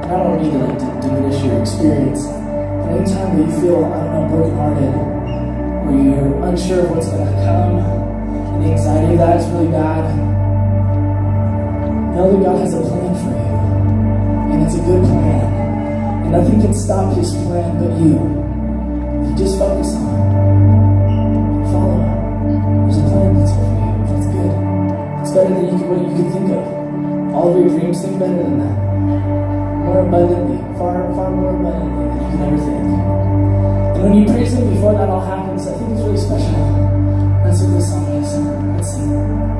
And I don't mean to diminish your experience, but anytime that you feel, brokenhearted, or you're unsure of what's going to come, and the anxiety of that is really bad, know that God has a plan for you, and it's a good plan, and nothing can stop His plan but you. You just focus on it, follow Him. There's a plan that's for you. That's good. It's better than what you can think of. All of your dreams, think better than that. More abundantly, far more abundantly than you can ever think. And when you praise Him before that all happens, I think it's really special. That's what this song is. Let's sing.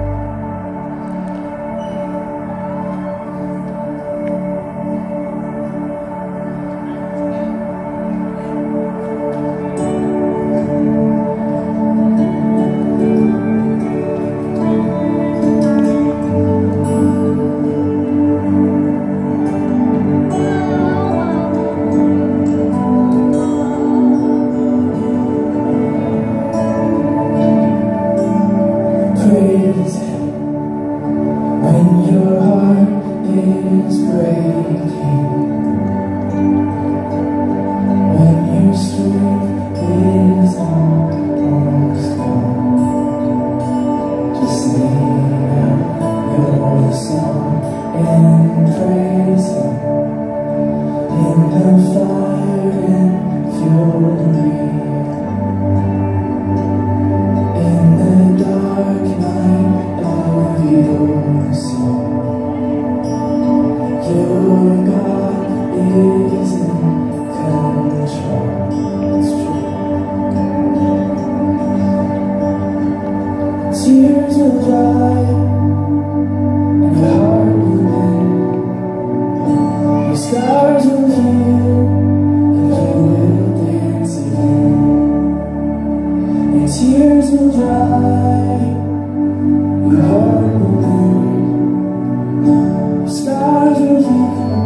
Tears will dry and your heart will mend. Your scars will heal and you will dance again. Your tears will dry, your heart will mend. Your scars will heal.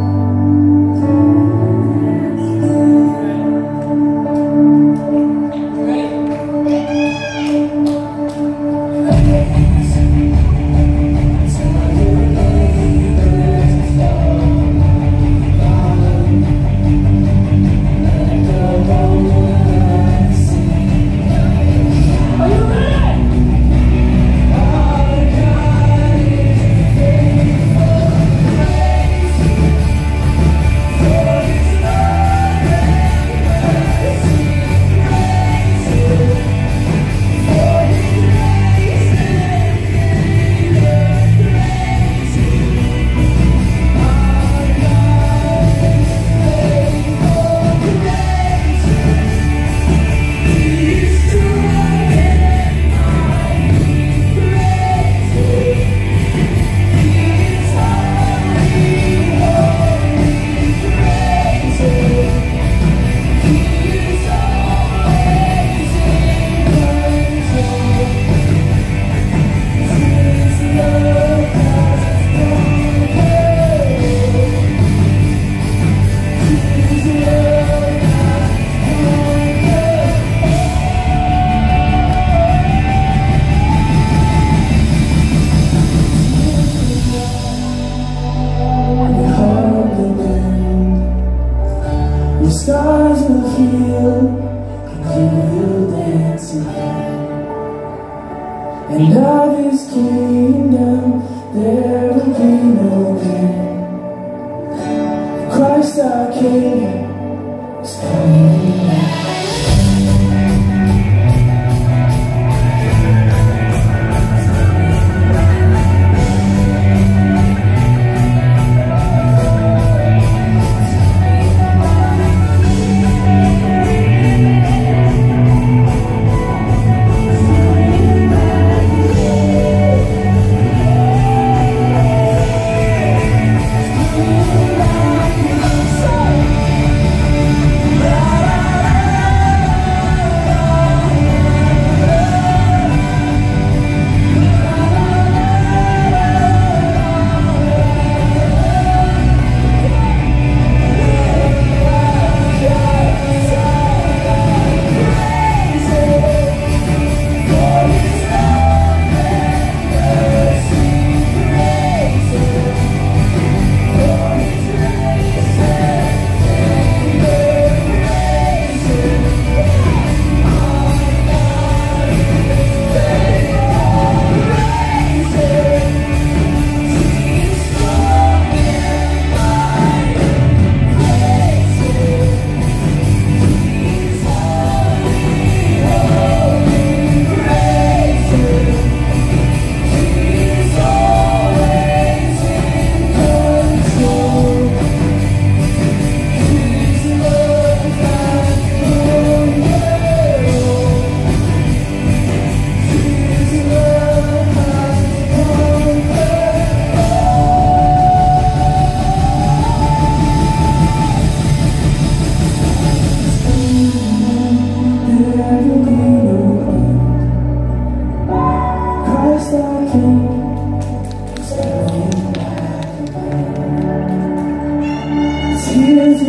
Your scars will heal and you will dance again. And of His kingdom there will be no end. Christ our King is coming back.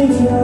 if you're